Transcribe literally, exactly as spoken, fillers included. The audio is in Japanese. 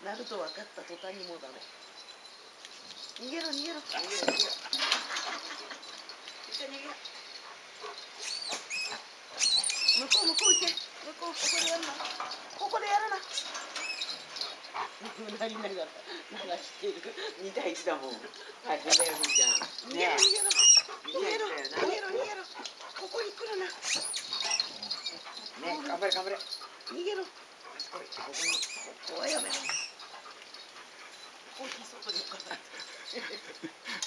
なると分かった途端にもうダメ。逃げろ逃げろ。 逃げろ逃げろ。 一緒に逃げろ。向こう向こう行け。向こうここでやるな。ここでやるな。何何だった。何が知ってる。 二対一だもん。大変だよみーちゃん。 逃げろ逃げろ。逃げろ逃げろ逃げろ。ここに来るな。 ね、頑張れ頑張れ。 逃げろ。 ここにこここはやめろ。コーヒー外に置かないと。